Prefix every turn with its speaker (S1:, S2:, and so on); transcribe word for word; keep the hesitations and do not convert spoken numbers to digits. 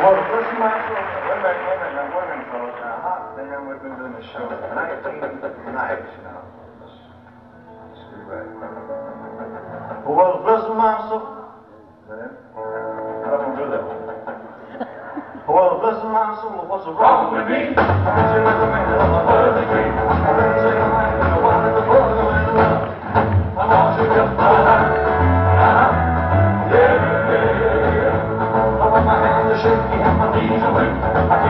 S1: Well, the first time I saw wait a minute, wait a minute, now, wait a minute, fellas. Now, how, and then we've been doing the show nineteen nights now. Let's, let's do that. Well, the first time I saw, is that it? I don't want to do that one. Well, the first time I saw, what's wrong with me? I bet you never made it on my birthday tree. I didn't say a line, I wanted the boy to end up. I want you to uh-huh, uh-huh, yeah, yeah, yeah. I want my hands to shake and my knees to wait.